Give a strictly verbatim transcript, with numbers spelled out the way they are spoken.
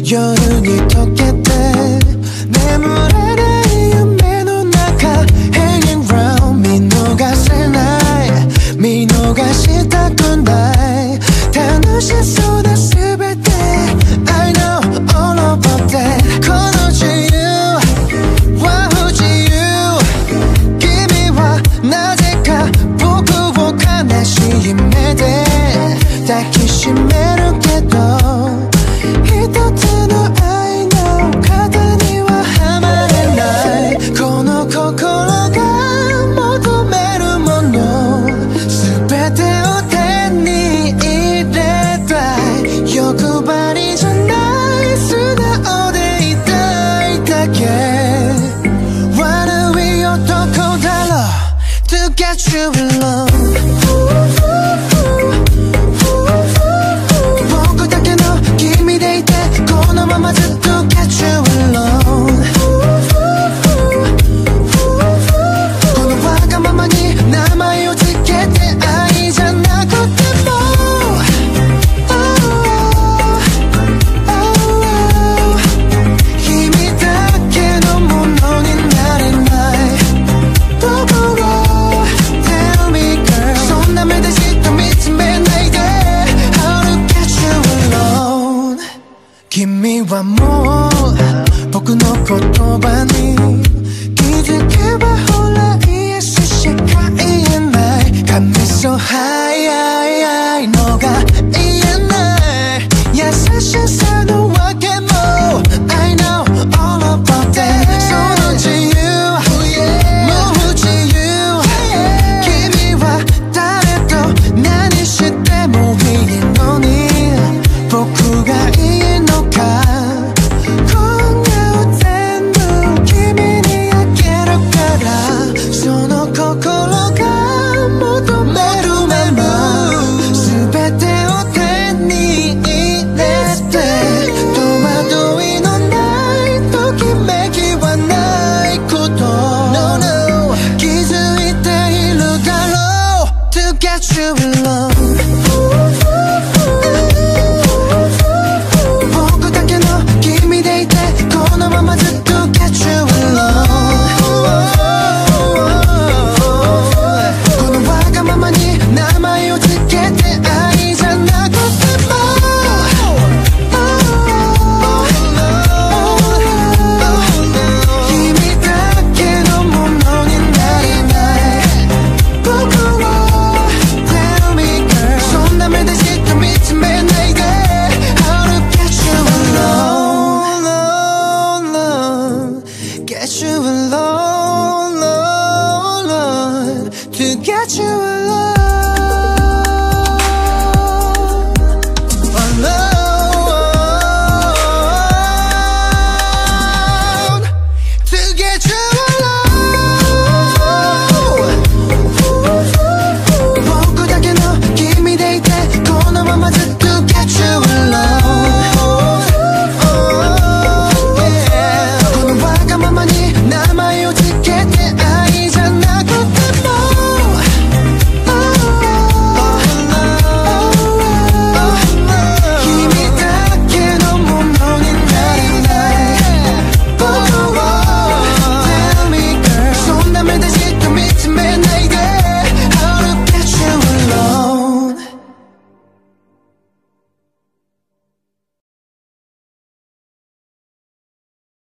夜に溶けて眠れない夢の中 Hanging round 見逃せない見逃したくない楽しそうな全て I know all about that この自由は不自由君はなぜか僕を悲しい目で抱きしめるけど一つの愛の型にははまれないこの心が求めるもの全てを手に入れたい欲張りじゃない素直でいたいだけ悪い男だろ To get you alone君はもう僕の言葉に気づけばほらイエスしか言えない神そう早いのが言えない優しさのわけも I know all about that その自由もう不自由君は誰と何してもいいのに僕がいいのか今夜を全部君にあげるからその心が求めるもの全てを手に入れて戸惑いのないときめきはないこと、no, no 気づいているだろう To get you alone Get you alone, Lord, to get you alone.